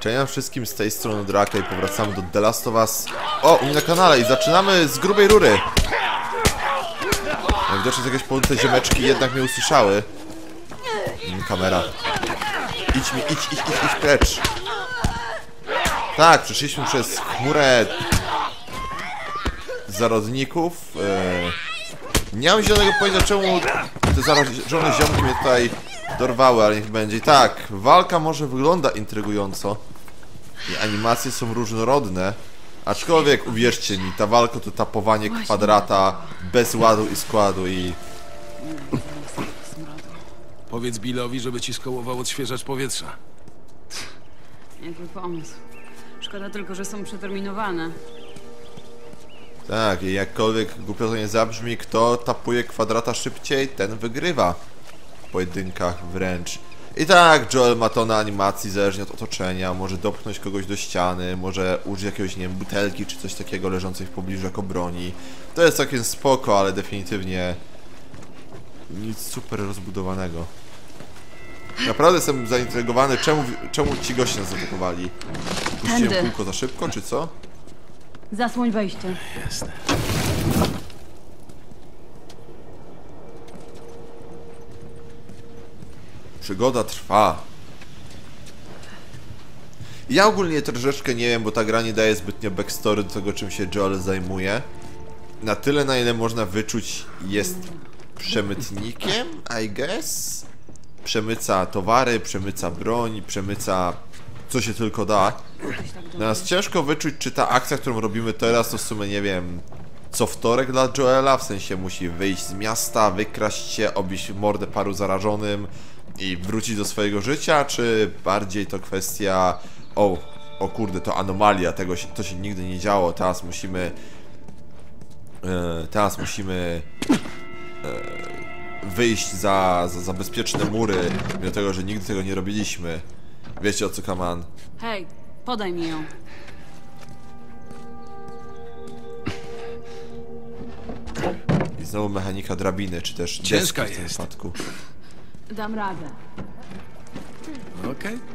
Cześć wszystkim, z tej strony Draka i powracamy do The Last of Us. O, u mnie na kanale i zaczynamy z grubej rury. Widocznie z jakiegoś powodu te ziomeczki jednak mnie usłyszały. Kamera. Idź precz. Tak, przeszliśmy przez chmurę zarodników. Nie mam zielonego pojęcia, czemu te zarażone ziomki mnie tutaj dorwały, ale niech będzie. I tak, walka może wygląda intrygująco i animacje są różnorodne, aczkolwiek uwierzcie mi, ta walka to tapowanie kwadrata bez ładu i składu i... Powiedz Billowi, żeby ci skołował odświeżacz powietrza. Niezły pomysł. Szkoda tylko, że są przeterminowane. Tak, i jakkolwiek głupio to nie zabrzmi, kto tapuje kwadrata szybciej, ten wygrywa w pojedynkach wręcz. I tak, Joel ma to na animacji, zależnie od otoczenia, może dopchnąć kogoś do ściany, może użyć jakiegoś, nie wiem, butelki czy coś takiego leżącej w pobliżu jako broni. To jest całkiem spoko, ale definitywnie nic super rozbudowanego. Naprawdę jestem zaintrygowany, czemu ci goście nas zaatakowali? Puściłem kółko za szybko, czy co? Zasłoń wejście. Jasne. Przygoda trwa. Ja ogólnie troszeczkę nie wiem, bo ta gra nie daje zbytnio backstory do tego, czym się Joel zajmuje. Na tyle, na ile można wyczuć, jest przemytnikiem, I guess? Przemyca towary, przemyca broń, przemyca co się tylko da. Natomiast ciężko wyczuć, czy ta akcja, którą robimy teraz, to w sumie, nie wiem, co wtorek dla Joela, w sensie musi wyjść z miasta, wykraść się, obić mordę paru zarażonym i wrócić do swojego życia, czy bardziej to kwestia o kurde, to anomalia, to się nigdy nie działo, teraz musimy wyjść za bezpieczne mury, mimo tego, że nigdy tego nie robiliśmy. Wiecie o co, Kaman? Hej, podaj mi ją. I znowu mechanika drabiny, czy też ciężka deski w tym jest. wypadku. Dam radę. Okej.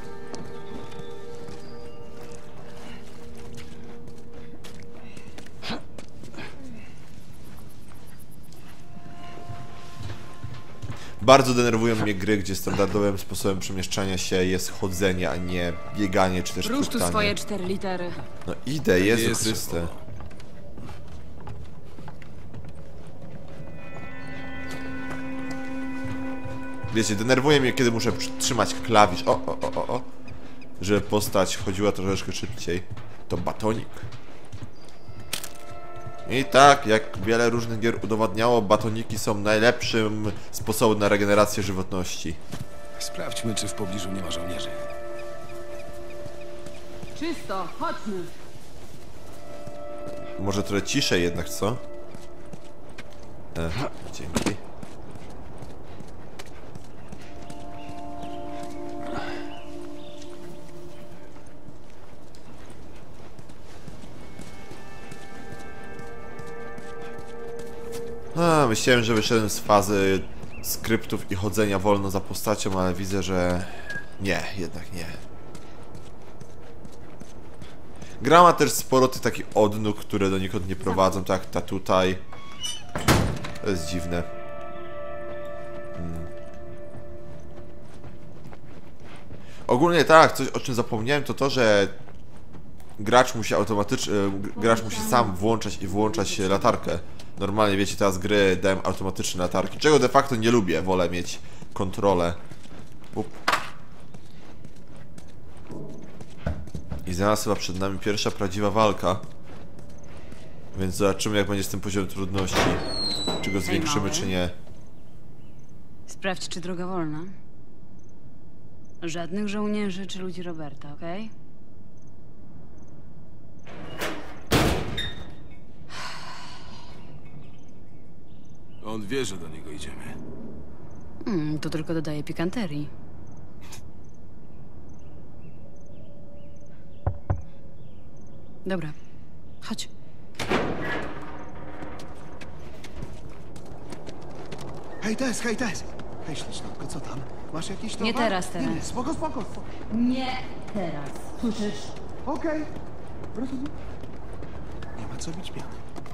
Bardzo denerwują mnie gry, gdzie standardowym sposobem przemieszczania się jest chodzenie, a nie bieganie, czy też Rusz tu kruptanie. swoje 4 litery. No idę, Jezu Jest Chryste. szybko. Wiecie, denerwuje mnie, kiedy muszę trzymać klawisz. Żeby postać chodziła troszeczkę szybciej. To batonik. I tak, jak wiele różnych gier udowadniało, batoniki są najlepszym sposobem na regenerację żywotności. Sprawdźmy, czy w pobliżu nie ma żołnierzy. Czysto, chodźmy. Może trochę ciszej jednak, co? Dzięki. Myślałem, że wyszedłem z fazy skryptów i chodzenia wolno za postacią, ale widzę, że nie, jednak nie. Gra ma też sporo tych takich odnóg, które donikąd nie prowadzą, tak ta tutaj. To jest dziwne. Ogólnie tak, coś o czym zapomniałem, to to, że gracz musi sam włączać i wyłączać latarkę. Normalnie, wiecie, teraz gry dają automatyczne latarki, czego de facto nie lubię, wolę mieć kontrolę. I zaraz chyba przed nami pierwsza prawdziwa walka. Więc zobaczymy, jak będzie z tym poziomem trudności. Czy go zwiększymy, czy nie. Sprawdź, czy droga wolna. Żadnych żołnierzy czy ludzi Roberta, okej? On wie, że do niego idziemy. To tylko dodaje pikanterii. Dobra, chodź. Hej, Tess! Hej, ślicznotko, co tam? Masz jakiś towar? Nie teraz. Nie, spoko. Nie teraz. Okej. Rozumiem. Nie ma co być miał.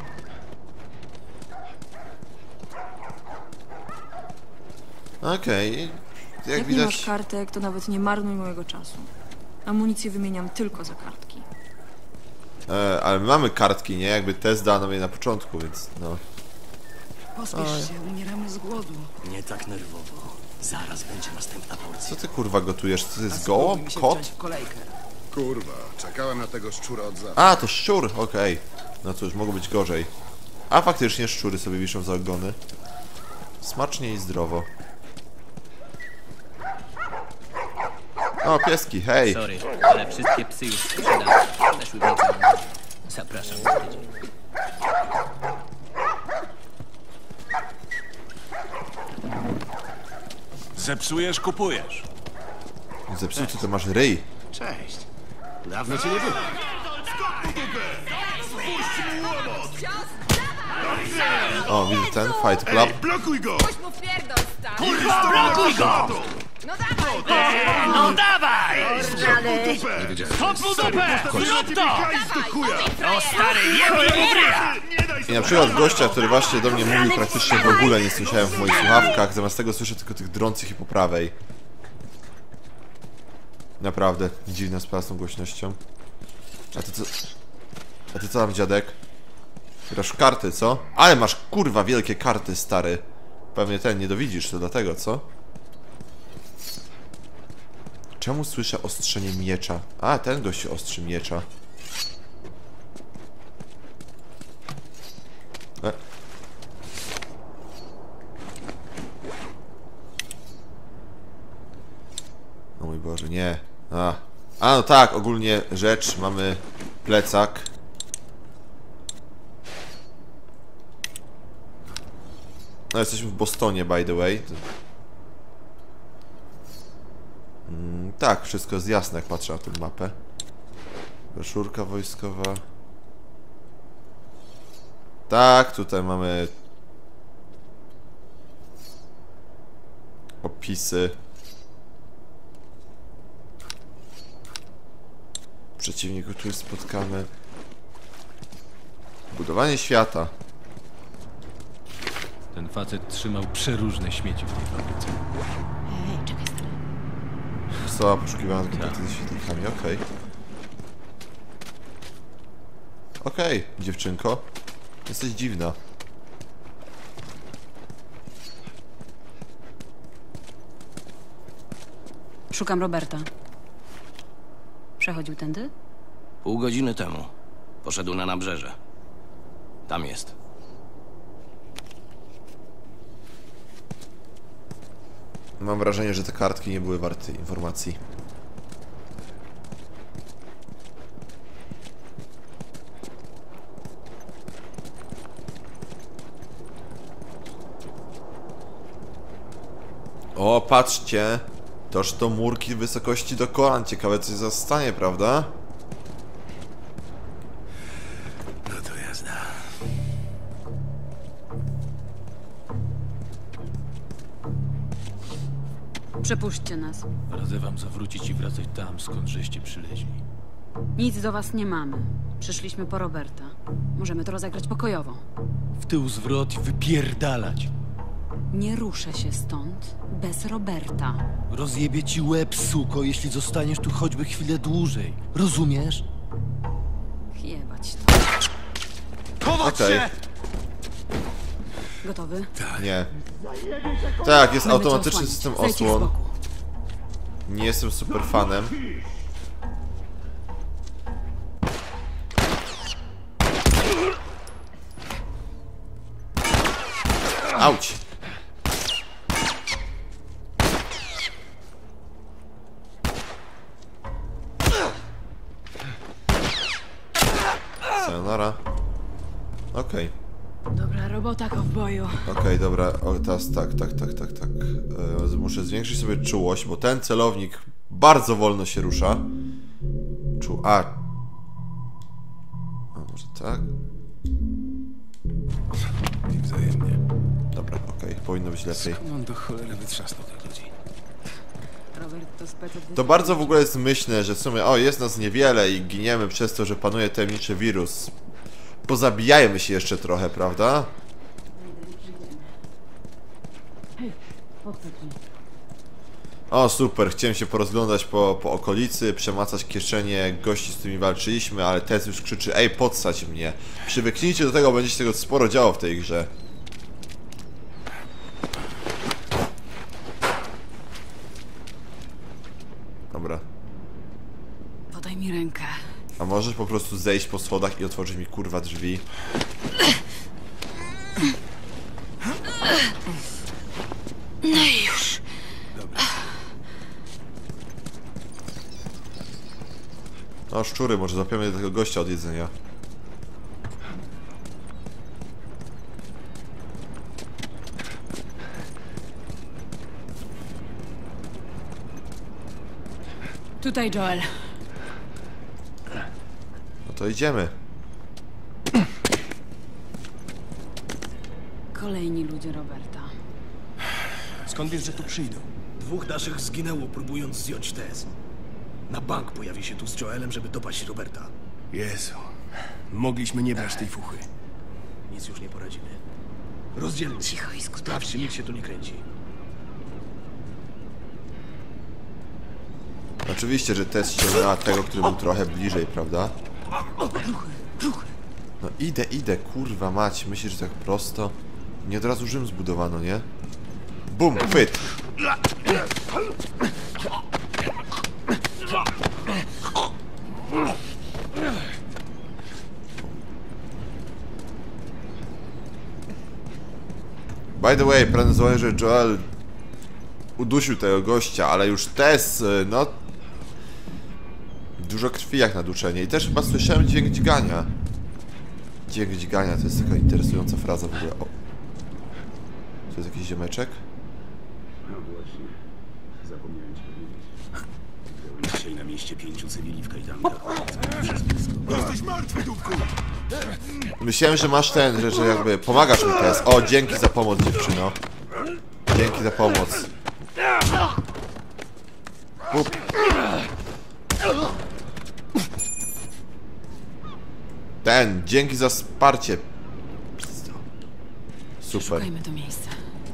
Okej. Jak Jak nie widać... masz kartek, to nawet nie marnuj mojego czasu. Amunicję wymieniam tylko za kartki. Ale my mamy kartki, nie? Jakby test dano je na początku, więc no. Pospiesz się, umieramy z głodu. Nie tak nerwowo. Zaraz będzie następna porcja. Co ty kurwa gotujesz? Co to jest gołąb? Kot? w kolejkę. Kurwa, czekałem na tego szczura od zawsze. A, to szczur, okej. No cóż, mogło być gorzej. A faktycznie szczury sobie wiszą za ogony. Smacznie i zdrowo. O, pieski, hej! Sorry, ale wszystkie psy już sprzedałem. Zeszły wieczór. Zapraszam za tydzień. Zepsujesz, kupujesz. Zepsuty to masz ryj. Cześć. Dawno cię nie było. O, widzę ten, Fight Club. Blokuj go! No dawaj! Skąd mu dupę! Zrób to! O stary, jebie! I na przykład gościa, który właśnie do mnie mówił, praktycznie w ogóle nie słyszałem w moich słuchawkach. Zamiast tego słyszę tylko tych drących i po prawej. Naprawdę, dziwna sprawa z tą głośnością. A ty co tam, dziadek? Grasz w karty, co? Ale masz kurwa wielkie karty, stary. Pewnie ten nie dowidzisz, to dlatego, co? Czemu słyszę ostrzenie miecza? A, ten gość ostrzy miecza. O mój Boże, nie. A, no tak, ogólnie rzecz, mamy plecak. No, jesteśmy w Bostonie, by the way. Tak, wszystko jest jasne, jak patrzę na tę mapę. Broszurka wojskowa. Tak, tutaj mamy opisy. Przeciwników, których spotkamy. Budowanie świata. Ten facet trzymał przeróżne śmieci w tej fabryce. Ej, czekaj, stary. Została poszukiwana kontakty ze świetlikami, okej. Okej, dziewczynko. Jesteś dziwna. Szukam Roberta. Przechodził tędy? Pół godziny temu. Poszedł na nabrzeże. Tam jest. Mam wrażenie, że te kartki nie były warte informacji. O, patrzcie! Toż to murki wysokości do kolan. Ciekawe, co się zastanie, prawda? No to jazda. Przepuśćcie nas. Radzę wam zawrócić i wracać tam, skąd żeście przyleźli. Nic do was nie mamy. Przyszliśmy po Roberta. Możemy to rozegrać pokojowo. W tył zwrot i wypierdalać. Nie ruszę się stąd bez Roberta. Rozjebie ci łeb, suko, jeśli zostaniesz tu choćby chwilę dłużej. Rozumiesz? Jebać to. Okej. Gotowy? Nie. Tak, jest Mamy automatyczny co osłaniać. system Zejdź z osłon. boku. Nie jestem super fanem. Auć! Sayonara. Okej. Dobra robota, kowboju. Okej, dobra, o, teraz tak. Muszę zwiększyć sobie czułość, bo ten celownik bardzo wolno się rusza. A może tak? I wzajemnie. Dobra, okej, powinno być lepiej. Skąd on do cholery wytrzasnął tych ludzi? Robert to spec od... To bardzo w ogóle jest myślne, że w sumie, o, jest nas niewiele i giniemy przez to, że panuje tajemniczy wirus. Pozabijajmy się jeszcze trochę, prawda? O, super, chciałem się porozglądać po okolicy, przemacać kieszenie gości, z którymi walczyliśmy, ale Tess już krzyczy, ej, podstać mnie. Przywyknijcie do tego, będzie się tego sporo działo w tej grze. Dobra. Podaj mi rękę. A możesz po prostu zejść po schodach i otworzyć mi kurwa drzwi? No i już. No szczury, może zapiemy do tego gościa od jedzenia. Tutaj, Joel. No to idziemy. Kolejni ludzie Roberta. Skąd wiesz, że tu przyjdą? 2 naszych zginęło, próbując zdjąć Tess. Na bank pojawi się tu z Joelem, żeby dopaść Roberta. Jezu. Mogliśmy nie brać tej fuchy. Nic już nie poradzimy. Rozdzielmy się. Cicho i skutecznie. Sprawdź, czy nikt się tu nie kręci. Oczywiście, że Tess ściągnęła tego, który był trochę bliżej, prawda? No idę, kurwa mać. Myślisz, że tak prosto? Nie od razu Rzym zbudowano, nie? Bum, chwyt! By the way, pragnę zauważyć, że Joel udusił tego gościa, ale już Tess, no... Dużo krwi jak na duszenie. I też chyba słyszałem dźwięk dźgania. Dźwięk dźgania to jest taka interesująca fraza w ogóle. O. To jest jakiś ziomeczek? No właśnie. Zapomniałem ci powiedzieć. Dzisiaj na mieście 5 cywili w kajdankach. Jesteś martwy, dupku! Myślałem, że masz ten, że jakby pomagasz mi teraz. O, dzięki za pomoc, dziewczyno. Dzięki za pomoc. Pup. Dzięki za wsparcie. Super. Szukajmy to miejsce.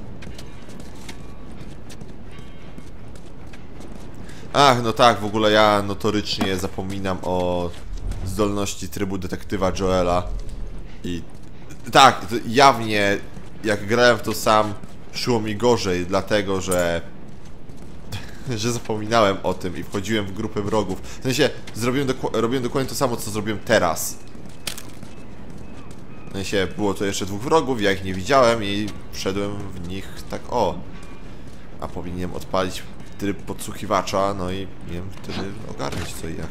Ach, no tak, w ogóle ja notorycznie zapominam o zdolności trybu detektywa Joela. I tak, to jawnie jak grałem w to sam, szło mi gorzej, dlatego że zapominałem o tym i wchodziłem w grupę wrogów. W sensie, robiłem dokładnie to samo, co zrobiłem teraz. W sensie, było to jeszcze 2 wrogów, ja ich nie widziałem i wszedłem w nich tak o. A powinienem odpalić tryb podsłuchiwacza, no i nie wiem, wtedy ogarnąć co i jak.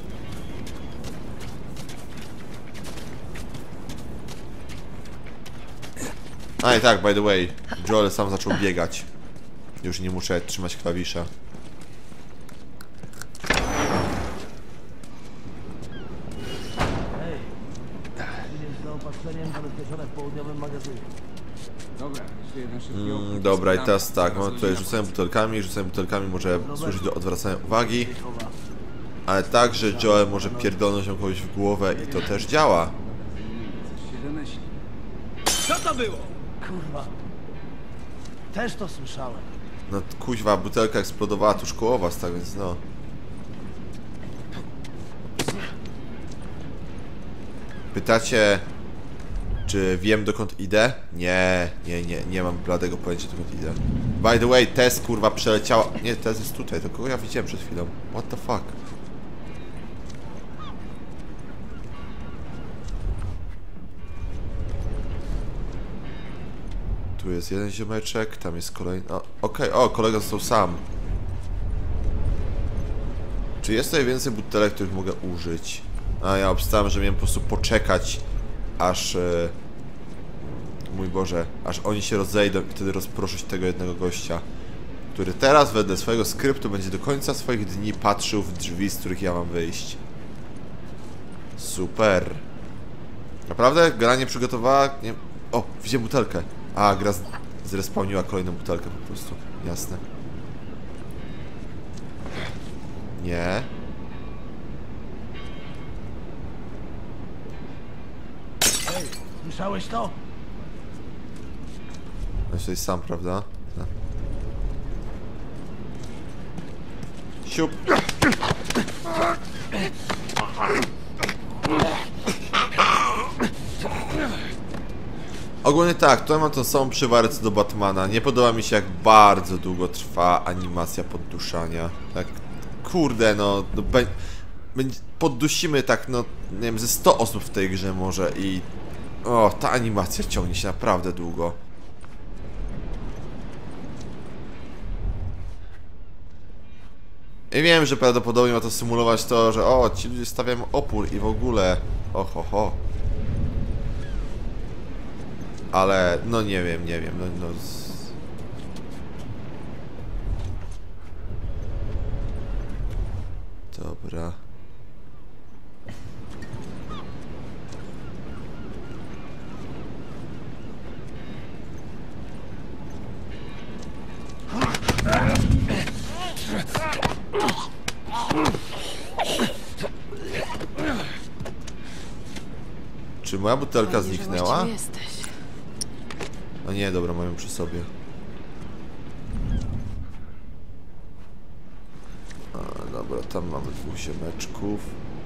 A i tak, by the way, Joel sam zaczął biegać. Już nie muszę trzymać klawisza. Dobra, i teraz tak, no tutaj rzucałem butelkami może służyć do odwracania uwagi. Ale także Joel może pierdolnąć ją kogoś w głowę i to też działa. Co to było? Kurwa. Też to słyszałem. No kuźwa, butelka eksplodowała tuż koło was, tak więc no. Pytacie, czy wiem dokąd idę? Nie mam bladego pojęcia dokąd idę. By the way, Tess kurwa przeleciała... Nie, Tess jest tutaj, to kogo ja widziałem przed chwilą? What the fuck? Tu jest jeden ziomeczek, tam jest kolejny... Okej, o, kolega został sam. Czy jest tutaj więcej butelek, których mogę użyć? A ja obstałem, że miałem po prostu poczekać, aż... Mój Boże, aż oni się rozejdą i wtedy rozproszyć tego jednego gościa, który teraz wedle swojego skryptu będzie do końca swoich dni patrzył w drzwi, z których ja mam wyjść. Super. Naprawdę? Gra nie przygotowała... Nie... O, widziałem butelkę. A, gra zrespawniła kolejną butelkę po prostu. Jasne. Nie. Ej, słyszałeś to? Jesteś sam, prawda? Tak. Siup. Ogólnie tak, tutaj mam tą samą przywarę co do Batmana. Nie podoba mi się, jak bardzo długo trwa animacja podduszania. Tak, kurde, no poddusimy tak, no nie wiem, ze 100 osób w tej grze może i... O, ta animacja ciągnie się naprawdę długo. I wiem, że prawdopodobnie ma to symulować to, że o, ci ludzie stawiają opór i w ogóle... Oho. Ale, no nie wiem, no... Dobra. Czy moja butelka zniknęła? No nie, dobra, mam ją przy sobie. A, dobra, tam mamy 2 ziomeczków.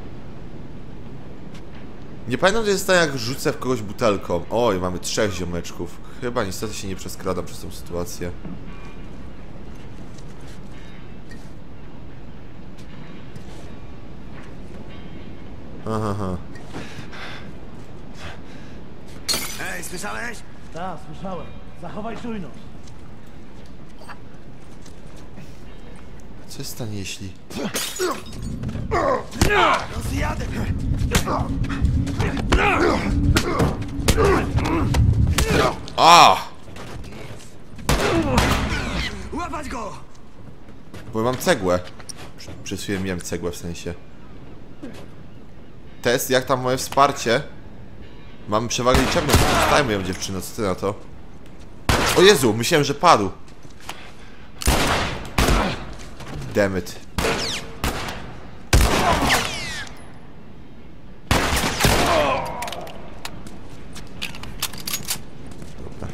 Nie pamiętam, gdzie jest to, jak rzucę w kogoś butelką. Oj, mamy 3 ziomeczków. Chyba niestety się nie przeskradam przez tą sytuację. Aha. Ej, słyszałeś? Tak, słyszałem. Zachowaj czujność. Co się stanie, jeśli... Rozjadę! A! Łapać go! Bo mam cegłę. Przez chwilę miałem cegłę, w sensie. Test, jak tam moje wsparcie? Mamy przewagę liczebną, zostajmy ją, dziewczyno, co ty na to? O Jezu, myślałem, że padł. Damn it. Dobra.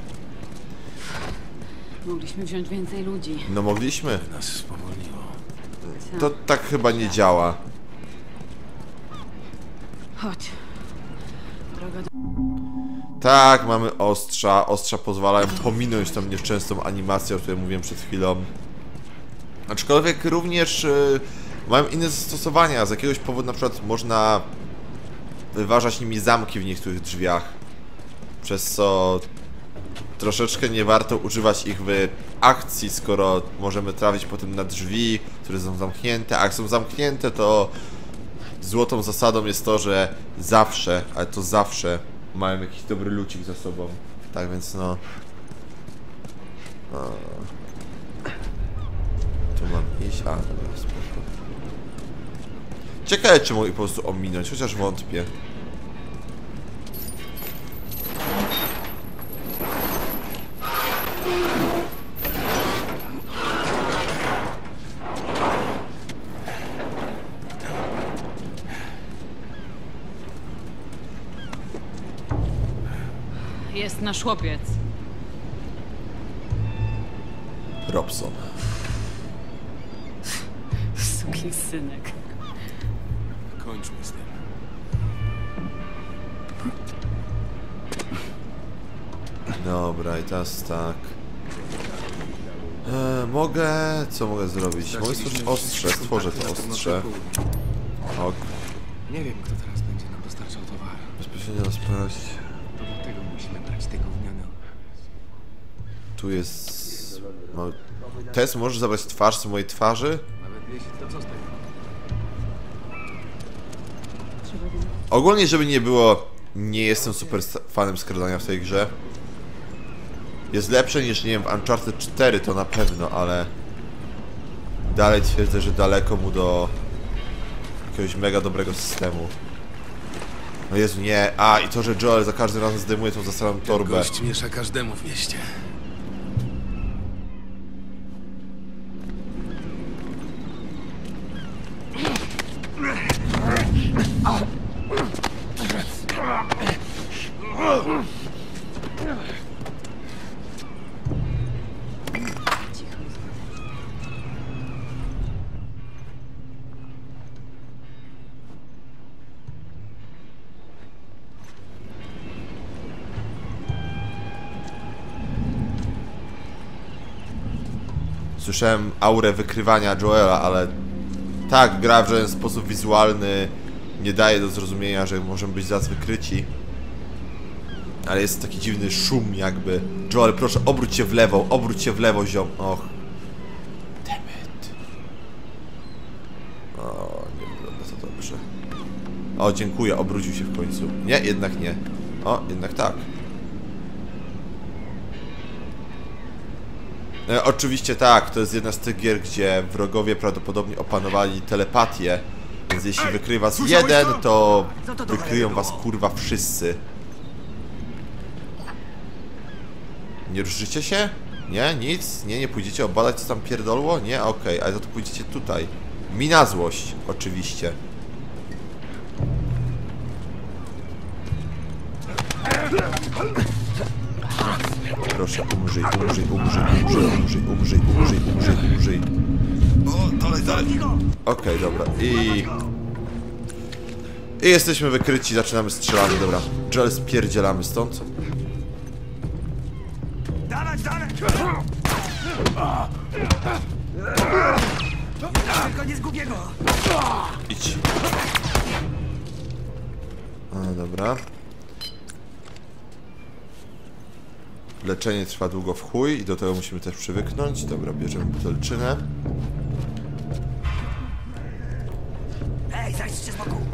Mogliśmy wziąć więcej ludzi. No mogliśmy. Nas spowolniło. To tak chyba nie działa. Chodź. Droga do... Tak, mamy ostrza. Ostrza pozwalają pominąć tą nieszczęsną animację, o której mówiłem przed chwilą. Aczkolwiek również mają inne zastosowania. Z jakiegoś powodu na przykład można wyważać nimi zamki w niektórych drzwiach. Przez co troszeczkę nie warto używać ich w akcji, skoro możemy trafić potem na drzwi, które są zamknięte. A jak są zamknięte, to złotą zasadą jest to, że zawsze, ale to zawsze mają jakiś dobry lucik za sobą. Tak więc no... Tu mam iść? A, dobra, spoko. Ciekawe, czy mogę po prostu ominąć, chociaż wątpię. Jest nasz chłopiec. Robson. Sukinsynek. Kończmy z tym. Dobra, i teraz tak. Mogę... Co mogę zrobić? Mogę stworzyć ostrze, stworzę to ostrze. Ok. Nie wiem, kto teraz będzie nam dostarczał towar. Bezpośrednio rozprawiać. To dlatego musimy brać te gówniane. Tu jest... No, Tess, możesz zabrać twarz z mojej twarzy? Nawet jeśli to co z tego? Ogólnie, żeby nie było, nie jestem super fanem skradania w tej grze. Jest lepsze niż, nie wiem, w Uncharted 4 to na pewno, ale... Dalej twierdzę, że daleko mu do... jakiegoś mega dobrego systemu. No Jezu, nie. A, i to, że Joel za każdym razem zdejmuje tą zasadną torbę. Gość miesza każdemu w mieście. Słyszałem aurę wykrywania Joela, ale tak, gra w żaden sposób wizualny nie daje do zrozumienia, że możemy być zaraz wykryci. Ale jest taki dziwny szum jakby. Joel, proszę, obróć się w lewo, ziom. Och. Dammit. O, nie wygląda to dobrze. O, dziękuję, obrócił się w końcu. Nie, jednak nie. O, jednak tak. Oczywiście tak, to jest jedna z tych gier, gdzie wrogowie prawdopodobnie opanowali telepatię. Więc jeśli wykryje was jeden, to wykryją was kurwa wszyscy. Nie ruszycie się? Nie? Nic? Nie pójdziecie obadać, co tam pierdolło? Nie? Okej, ale za to pójdziecie tutaj. Mi na złość, oczywiście. Proszę, umrzyj. O, dalej. Okej, dobra. I jesteśmy wykryci, zaczynamy strzelanie, dobra. Joel, spierdzielamy stąd. Tylko nie zgubię go! Idź. Dobra. Leczenie trwa długo w chuj i do tego musimy też przywyknąć. Dobra, bierzemy butelczynę. Ej, zajdźcie z boku!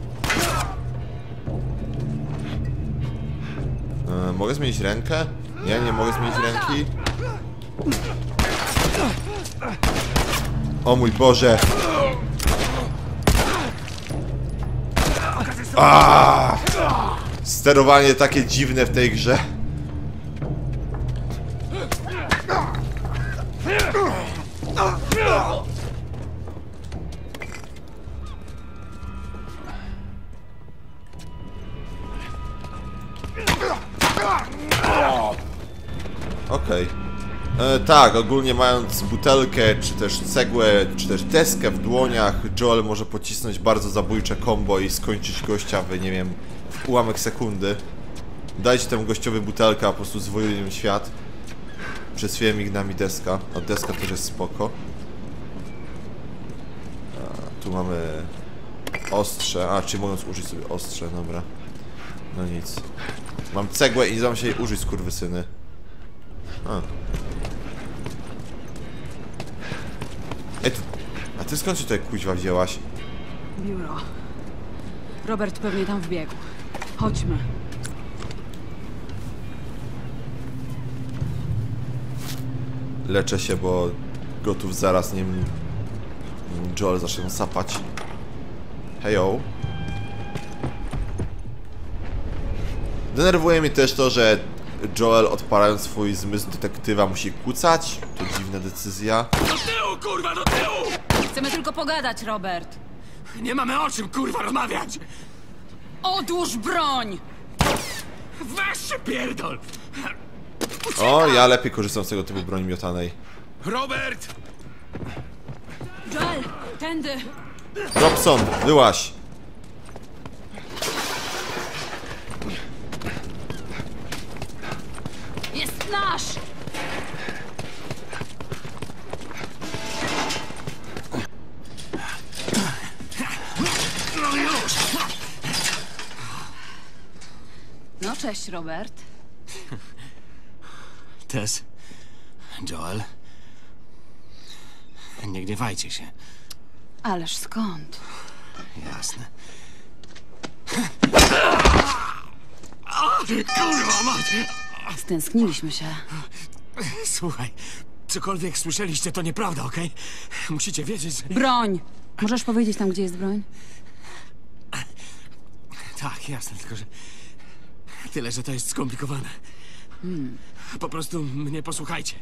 Mogę zmienić rękę? Nie mogę zmienić ręki. O mój Boże! Sterowanie takie dziwne w tej grze. Okej. Tak, ogólnie mając butelkę, czy też cegłę, czy też deskę w dłoniach, Joel może pocisnąć bardzo zabójcze combo i skończyć gościa w, nie wiem, w ułamek sekundy. Dajcie temu gościowi butelkę, a po prostu zwojuje nim świat. Przez chwilę migna mi deska. A deska też jest spoko. Tu mamy ostrze. Czyli mogę użyć sobie ostrze, dobra. No nic. Mam cegłę i nie dam się jej użyć, skurwysyny. Ej, a ty skąd się tutaj kuźwa wzięłaś? Biuro. Robert pewnie tam wbiegł. Chodźmy. Leczę się, bo gotów zaraz, nim Joel zacznie sapać. Hejo. Denerwuje mnie też to, że Joel, odpalając swój zmysł detektywa, musi kucać. To dziwna decyzja. Do tyłu, kurwa, do tyłu! Chcemy tylko pogadać, Robert. Nie mamy o czym, kurwa, rozmawiać! Odłóż broń! Weź się pierdol! O, ja lepiej korzystam z tego typu broni miotanej. Robert! Joel, tędy! Robson, wyłaź! Jest nasz! No już! No cześć, Robert. Tess, Joel, nie gniewajcie się. Ależ skąd? Jasne. Kurwa mać! Stęskniliśmy się. Słuchaj, cokolwiek słyszeliście, to nieprawda, okej? Musicie wiedzieć, że... Broń! Możesz powiedzieć tam, gdzie jest broń? Tak, jasne, tylko że... Tyle, że to jest skomplikowane. Po prostu mnie posłuchajcie.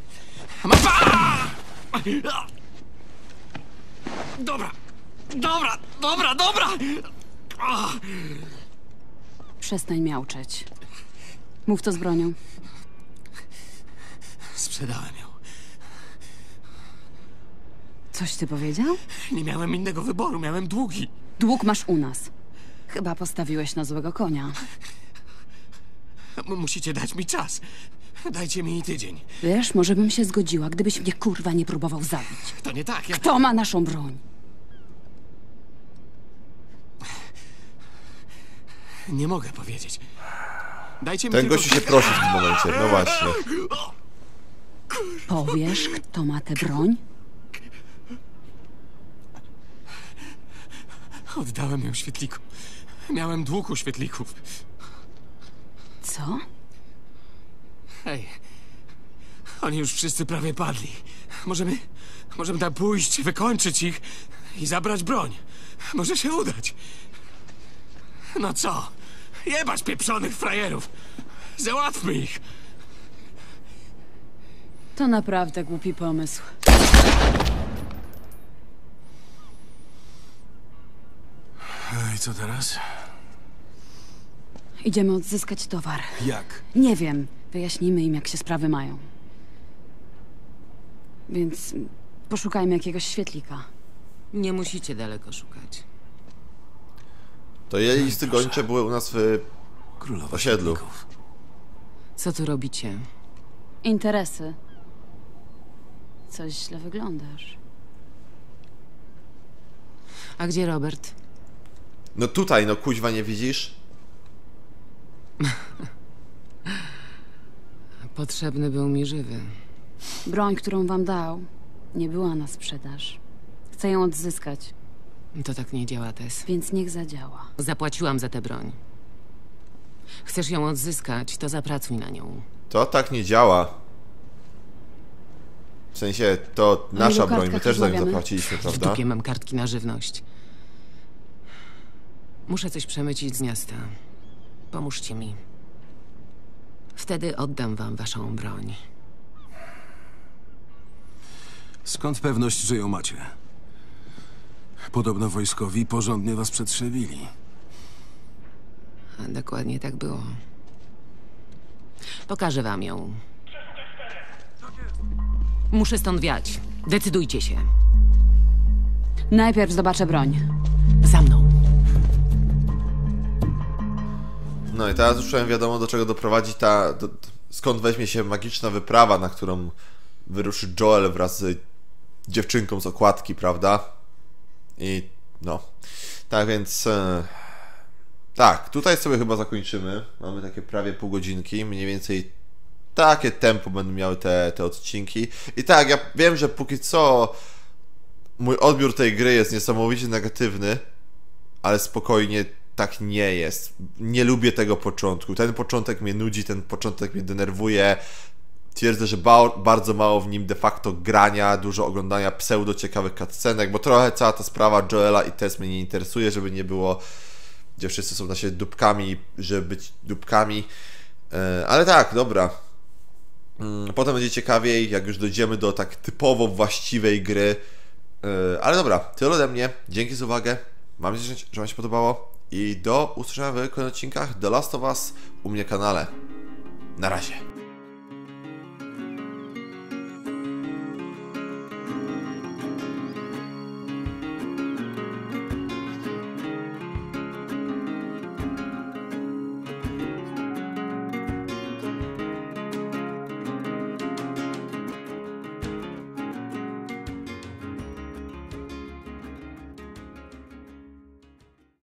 Dobra! Dobra! Dobra! Dobra! Przestań miauczeć. Mów to z bronią. Sprzedałem ją. Coś ty powiedział? Nie miałem innego wyboru, miałem długi. Dług masz u nas. Chyba postawiłeś na złego konia. Musicie dać mi czas. Dajcie mi tydzień. Wiesz, może bym się zgodziła, gdybyś mnie kurwa nie próbował zabić. To nie tak, ja... Kto ma naszą broń? Nie mogę powiedzieć. Dajcie mi Ten tylko... gościu się prosi w tym momencie, no właśnie. Powiesz, kto ma tę broń? Oddałem ją świetliku. Miałem dług u świetlików. Co? Hej. Oni już wszyscy prawie padli. Możemy tam pójść, wykończyć ich i zabrać broń. Może się udać. No co? Jebać pieprzonych frajerów. Załatwmy ich. To naprawdę głupi pomysł. I co teraz? Idziemy odzyskać towar. Jak? Nie wiem. Wyjaśnimy im, jak się sprawy mają. Więc poszukajmy jakiegoś świetlika. Nie musicie daleko szukać. To jej listy gończe były u nas w Królowa osiedlu. świetlików. Co tu robicie? Interesy. Coś źle wyglądasz. A gdzie Robert? No tutaj, no kuźwa, nie widzisz? Potrzebny był mi żywy. Broń, którą wam dał, nie była na sprzedaż. Chcę ją odzyskać, To tak nie działa, Tess. więc niech zadziała. Zapłaciłam za tę broń. Chcesz ją odzyskać, to zapracuj na nią. To tak nie działa. W sensie, to nasza ilu broń, my kartkach też za nią rozmawiamy? zapłaciliśmy, W prawda? dupie mam kartki na żywność. Muszę coś przemycić z miasta. Pomóżcie mi. Wtedy oddam wam waszą broń. Skąd pewność, że ją macie? Podobno wojskowi porządnie was przetrzebili. A dokładnie tak było. Pokażę wam ją. Muszę stąd wiać. Decydujcie się. Najpierw zobaczę broń. Za mną. No i teraz już wiadomo, do czego doprowadzi skąd weźmie się magiczna wyprawa, na którą wyruszy Joel wraz z dziewczynką z okładki, prawda? I no. Tak więc... tak, tutaj sobie chyba zakończymy. Mamy takie prawie pół godzinki. Mniej więcej takie tempo będą miały te odcinki. I tak, ja wiem, że póki co mój odbiór tej gry jest niesamowicie negatywny, ale spokojnie tak nie jest. Nie lubię tego początku. Ten początek mnie nudzi, ten początek mnie denerwuje. Twierdzę, że bardzo mało w nim de facto grania, dużo oglądania pseudo ciekawych cutscenek, bo trochę cała ta sprawa Joela i Tess mnie nie interesuje, żeby nie było, gdzie wszyscy są na siebie dupkami, żeby być dupkami. Ale tak, dobra. Potem będzie ciekawiej, jak już dojdziemy do tak typowo właściwej gry. Ale dobra, tyle ode mnie. Dzięki za uwagę. Mam nadzieję, że Wam się podobało. I do usłyszenia w kolejnych odcinkach The Last of Us u mnie na kanale. Na razie.